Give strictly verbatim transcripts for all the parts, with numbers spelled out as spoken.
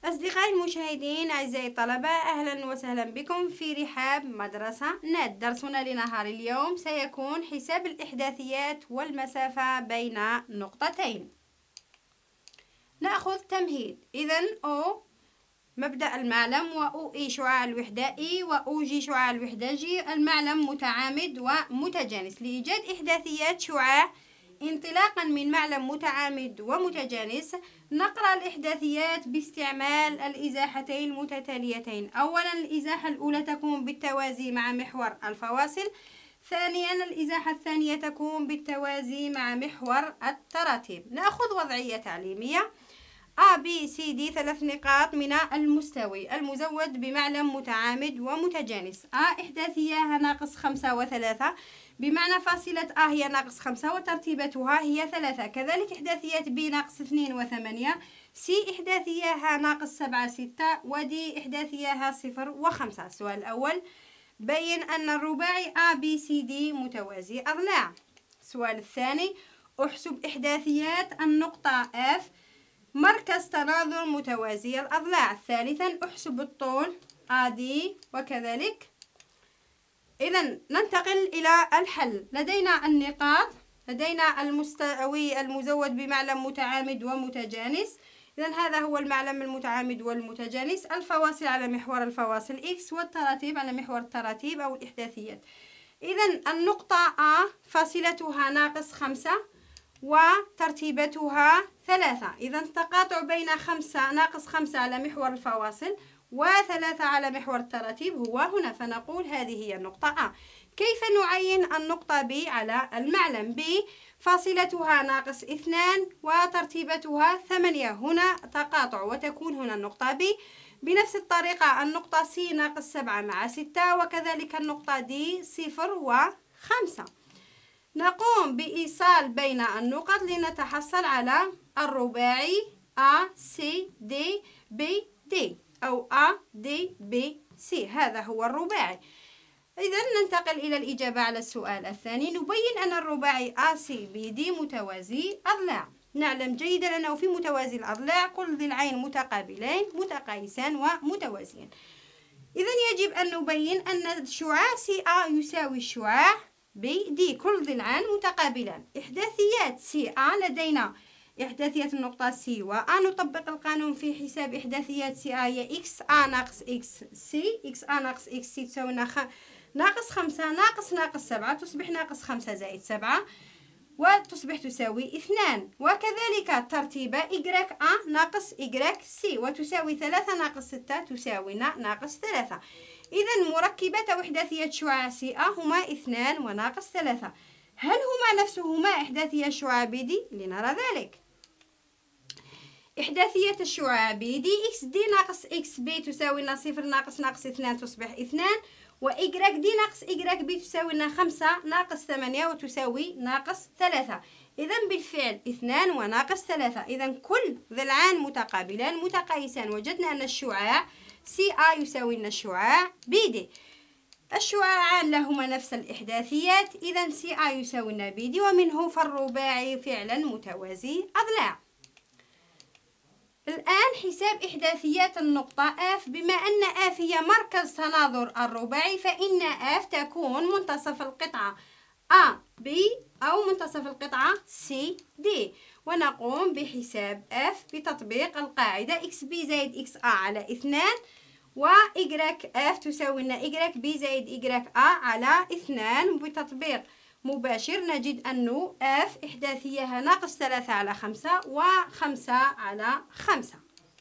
أصدقائي المشاهدين أعزائي الطلبة، أهلا وسهلا بكم في رحاب مدرسة نت. درسنا لنهار اليوم سيكون حساب الإحداثيات والمسافة بين نقطتين. نأخذ تمهيد. إذن أو مبدأ المعلم، وأو إي شعاع الوحدة إي، وأو جي شعاع الوحدة جي. المعلم متعامد ومتجانس. لإيجاد إحداثيات شعاع انطلاقا من معلم متعامد ومتجانس نقرأ الإحداثيات باستعمال الإزاحتين المتتاليتين. أولا الإزاحة الأولى تكون بالتوازي مع محور الفواصل. ثانيا الإزاحة الثانية تكون بالتوازي مع محور التراتيب. نأخذ وضعية تعليمية. A B C D ثلاث نقاط من المستوي المزود بمعلم متعامد ومتجانس. A إحداثياها ناقص خمسة وثلاثة، بمعنى فاصلة A هي ناقص خمسة وترتيبتها هي ثلاثة. كذلك إحداثيات B ناقص اثنين وثمانية. C إحداثياها ناقص سبعة ستة، و D إحداثياها صفر وخمسة. السؤال الأول: بين أن الرباعي A B C D متوازي أضلاع. السؤال الثاني: احسب إحداثيات النقطة F مركز تناظر متوازي الأضلاع. ثالثا احسب الطول A D وكذلك. إذن ننتقل إلى الحل. لدينا النقاط، لدينا المستوي المزود بمعلم متعامد ومتجانس. إذن هذا هو المعلم المتعامد والمتجانس. الفواصل على محور الفواصل X، والتراتيب على محور التراتيب أو الإحداثيات. إذن النقطة A فاصلتها ناقص خمسة وترتيبتها ثلاثة. إذا التقاطع بين خمسة ناقص خمسة على محور الفواصل وثلاثة على محور التراتيب هو هنا، فنقول هذه هي النقطة A. كيف نعين النقطة B على المعلم؟ B فاصلتها ناقص اثنان وترتيبتها ثمانية. هنا تقاطع وتكون هنا النقطة B. بنفس الطريقة النقطة C ناقص سبعة مع ستة، وكذلك النقطة D صفر وخمسة. نقوم بإيصال بين النقط لنتحصل على الرباعي A C D B D أو A D B C. هذا هو الرباعي. إذا ننتقل إلى الإجابة على السؤال الثاني. نبين أن الرباعي A C B D متوازي أضلاع. نعلم جيدا أنه في متوازي الأضلاع كل ضلعين متقابلين متقايسان ومتوازيان. إذا يجب أن نبين أن شعاع C A يساوي شعاع B D، كل ضلعان متقابلان. إحداثيات C A لدينا إحداثيات النقطة C و A. نطبق القانون في حساب إحداثيات C A هي X A ناقص X C. X A ناقص X C تساوي ناقص خمسة ناقص ناقص سبعة، تصبح ناقص خمسة زائد سبعة وتصبح تساوي اثنان. وكذلك ترتيبة Y A ناقص Y C وتساوي ثلاثة ناقص ستة تساوي ناقص ثلاثة. إذا مركبات إحداثيات شعاع C A هما اثنان وناقص ثلاثة. هل هما نفسهما إحداثيات شعاع B D؟ لنرى ذلك. إحداثية الشعاع B D X D ناقص X B تساوي لنا صفر ناقص ناقص اثنان تصبح اثنان، و Y D ناقص Y B تساوي لنا خمسة ناقص ثمانية وتساوي ناقص ثلاثة. إذا بالفعل اثنان وناقص ثلاثة. إذا كل ضلعان متقابلان متقايسان. وجدنا أن الشعاع C A يساوي لنا الشعاع B D. الشعاعان لهما نفس الإحداثيات، إذا C A يساوي لنا B D، ومنه فالرباعي فعلا متوازي أضلاع. الآن حساب إحداثيات النقطة F. بما أن F هي مركز تناظر الرباعي فإن F تكون منتصف القطعة A B أو منتصف القطعة C D. ونقوم بحساب F بتطبيق القاعدة X B زائد X A على اثنان، و Y F تساوي لنا Y B زائد Y A على اثنان. بتطبيق مباشر نجد أنه F إحداثيها ناقص ثلاثة على خمسة وخمسة على خمسة.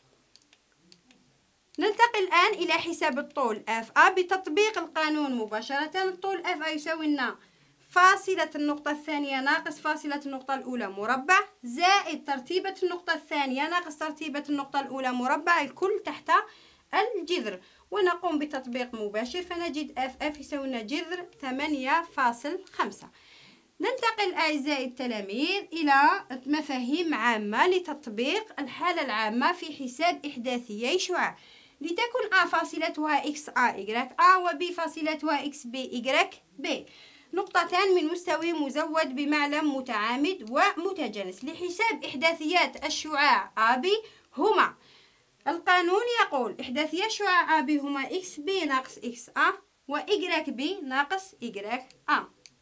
ننتقل الآن إلى حساب الطول F A بتطبيق القانون مباشرة. الطول F A يساوي لنا فاصلة النقطة الثانية ناقص فاصلة النقطة الأولى مربع زائد ترتيبة النقطة الثانية ناقص ترتيبة النقطة الأولى مربع، الكل تحت الجذر. ونقوم بتطبيق مباشر فنجد F F يساوي لنا جذر ثمانية فاصل خمسة. ننتقل أعزائي التلاميذ إلى مفاهيم عامة لتطبيق الحالة العامة في حساب إحداثيي شعاع. لتكن A فاصلتها X A Y A و B فاصلتها X B Y B، نقطتان من مستوي مزود بمعلم متعامد ومتجانس. لحساب إحداثيات الشعاع A B هما القانون يقول إحداثيات شعاع A B هما إكس بي ناقص إكس A و إيكغيك بي ناقص إيكغيك A.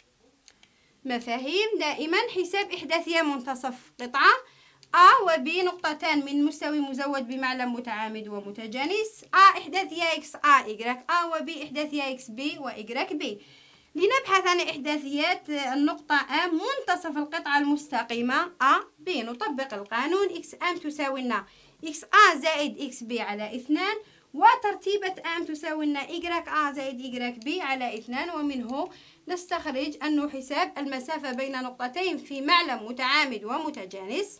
مفاهيم دائما حساب إحداثية منتصف قطعة A و B نقطتان من مستوي مزود بمعلم متعامد ومتجانس. A إحداثية إكس A إيكغيك A و B إحداثية إكس B و إيكغيك B. لنبحث عن إحداثيات النقطة A منتصف القطعة المستقيمة A B. نطبق القانون إكس أم تساوي لنا إكس A زائد إكس B على اثنان، وترتيبة أم تساوي لنا إيكغيك A زائد إيكغيك B على اثنان، ومنه نستخرج أنه حساب المسافة بين نقطتين في معلم متعامد ومتجانس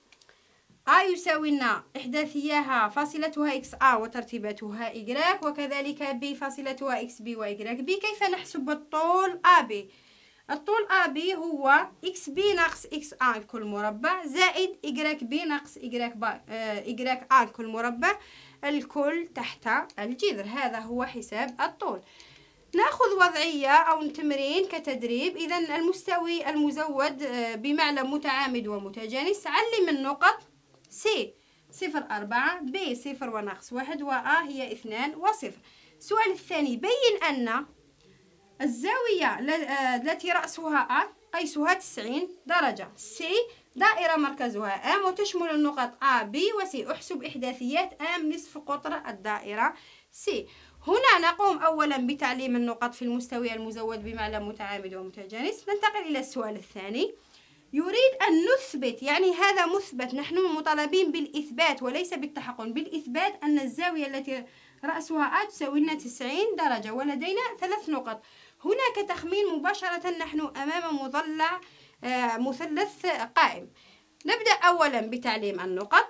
A يساوي لنا إحداثياها فاصلتها إكس A وترتيبتها إيكغيك، وكذلك B فاصلتها إكس B وإيكغيك B. كيف نحسب الطول A B؟ الطول A B هو إكس B ناقص إكس A الكل مربع زائد إيكغيك B ناقص إيكغيك A الكل مربع الكل تحت الجذر. هذا هو حساب الطول. ناخذ وضعية أو تمرين كتدريب. إذا المستوي المزود بمعلم متعامد ومتجانس، علم النقط C صفر أربعة، B صفر وناقص واحد، و A هي اثنان وصفر. السؤال الثاني، بين أن الزاوية التي رأسها A قيسها تسعين درجة، C دائرة مركزها M وتشمل النقط A B و C. أحسب إحداثيات M نصف قطر الدائرة C. هنا نقوم أولا بتعليم النقط في المستوي المزود بمعلم متعامد ومتجانس. ننتقل إلى السؤال الثاني. يريد أن نثبت، يعني هذا مثبت، نحن مطالبين بالإثبات وليس بالتحقق، بالإثبات أن الزاوية التي رأسها A تساوي لنا تسعين درجة، ولدينا ثلاث نقط. هناك تخمين مباشرة، نحن أمام مضلع آه مثلث قائم. نبدأ أولا بتعليم النقط.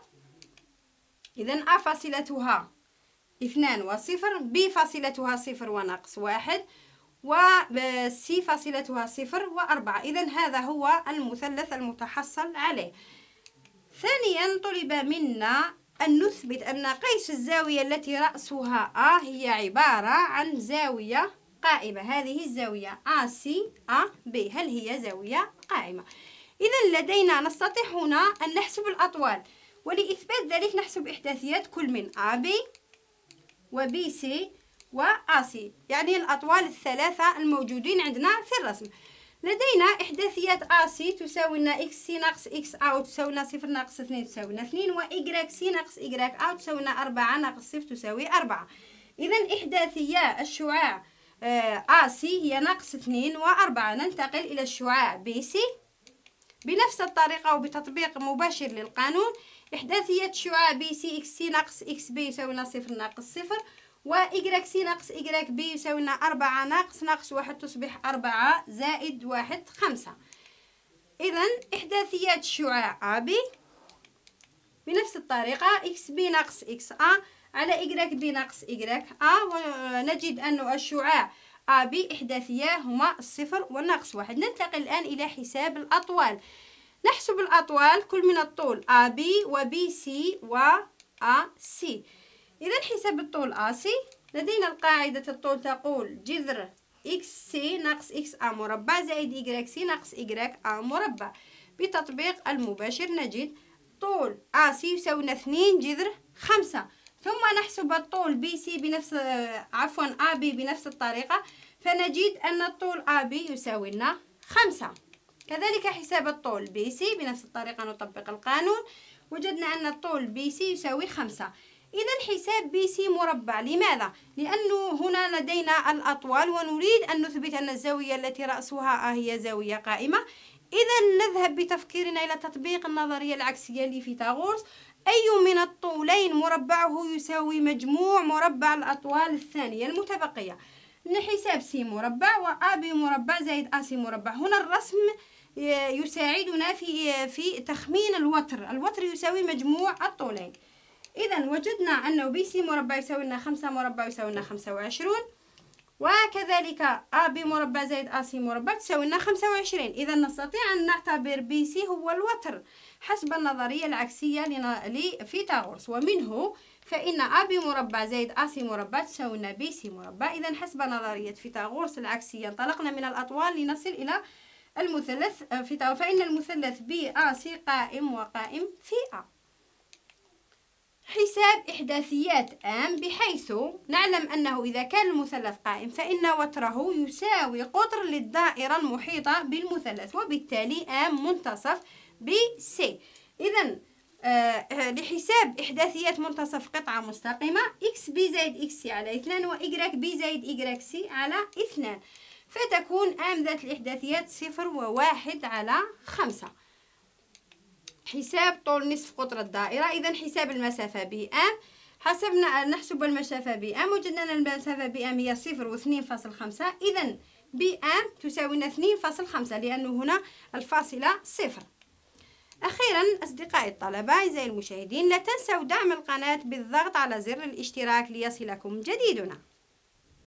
إذن A فاصلتها اثنان وصفر، B فاصلتها صفر وناقص واحد، و C فاصلتها صفر وأربعة. إذن هذا هو المثلث المتحصل عليه. ثانيا طلب منا أن نثبت أن قيس الزاوية التي رأسها A هي عبارة عن زاوية قائمة. هذه الزاوية A C A B، هل هي زاوية قائمة؟ إذن لدينا نستطيع هنا أن نحسب الأطوال، ولإثبات ذلك نحسب إحداثيات كل من A B و B C و A C، يعني الأطوال الثلاثة الموجودين عندنا في الرسم. لدينا إحداثيات A C تساوي لنا إكس سي ناقص إكس A وتساوي لنا صفر ناقص اثنين تساوي لنا اثنين، و إيكغيك سي ناقص إيكغيك A تساوي لنا أربعة ناقص صفر تساوي أربعة. إذن إحداثيات الشعاع A C هي ناقص اثنين وأربعة. ننتقل إلى الشعاع B C بنفس الطريقة وبتطبيق مباشر للقانون. إحداثيات شعاع B C إكس سي ناقص إكس B يساوي لنا صفر ناقص صفر، و إيكغيك سي ناقص إيكغيك B يساوي لنا أربعة ناقص ناقص واحد تصبح أربعة زائد واحد خمسة. إذن إحداثيات شعاع A B بنفس الطريقة إكس B ناقص إكس A على إيكغيك B ناقص إيكغيك A، ونجد أن الشعاع A B إحداثياه هما الصفر والناقص واحد. ننتقل الآن إلى حساب الأطوال. نحسب الأطوال كل من الطول A B و B C و A C. إذا حساب الطول A C، لدينا القاعدة الطول تقول جذر إكس سي ناقص إكس A مربع زائد إيكغيك سي ناقص إيكغيك A مربع. بتطبيق المباشر نجد طول A C يساوي لنا اثنين جذر خمسة. ثم نحسب الطول بي سي بنفس عفوا A B بنفس الطريقة، فنجد أن الطول A B يساوي لنا خمسة. كذلك حساب الطول بي سي بنفس الطريقة نطبق القانون، وجدنا أن الطول بي سي يساوي خمسة. إذا حساب بي سي مربع. لماذا؟ لأنه هنا لدينا الأطوال ونريد أن نثبت أن الزاوية التي رأسها A هي زاوية قائمة. إذا نذهب بتفكيرنا إلى تطبيق النظرية العكسية لفيثاغورس. أي من الطولين مربعه يساوي مجموع مربع الأطوال الثانية المتبقية. حساب سي مربع و A B مربع زائد A C مربع. هنا الرسم يساعدنا في في تخمين الوتر. الوتر يساوي مجموع الطولين. إذا وجدنا أنه بي سي مربع يساوي لنا خمسة مربع يساوي لنا خمسة وعشرون، وكذلك A B مربع زائد A C مربع تساوي لنا خمسة وعشرين. إذا نستطيع أن نعتبر بي سي هو الوتر حسب النظرية العكسية لفيثاغورس، ومنه فإن A B مربع زائد A C مربع تساوي لنا بي سي مربع. إذا حسب نظرية فيثاغورس العكسية انطلقنا من الأطوال لنصل إلى المثلث فيثاغورس، فإن المثلث بي A C قائم وقائم في A. حساب لحساب إحداثيات آم، بحيث نعلم أنه إذا كان المثلث قائم فإن وتره يساوي قطر للدائرة المحيطة بالمثلث، وبالتالي آم منتصف بسي. إذن آه لحساب إحداثيات منتصف قطعة مستقيمة إكس بي زائد إكس سي على اثنان وإيكغيك بي زائد إيكغيك سي على اثنان، فتكون آم ذات الإحداثيات صفر وواحد على خمسة. حساب طول نصف قطر الدائرة. إذا حساب المسافة بآم، حسبنا نحسب المسافة بآم، وجدنا المسافة بآم هي صفر واثنين فاصل خمسة. إذا بآم تساوي اثنين فاصل خمسة لأنه هنا الفاصلة صفر. أخيرا أصدقائي الطلبة أعزائي المشاهدين، لا تنسوا دعم القناة بالضغط على زر الاشتراك ليصلكم جديدنا.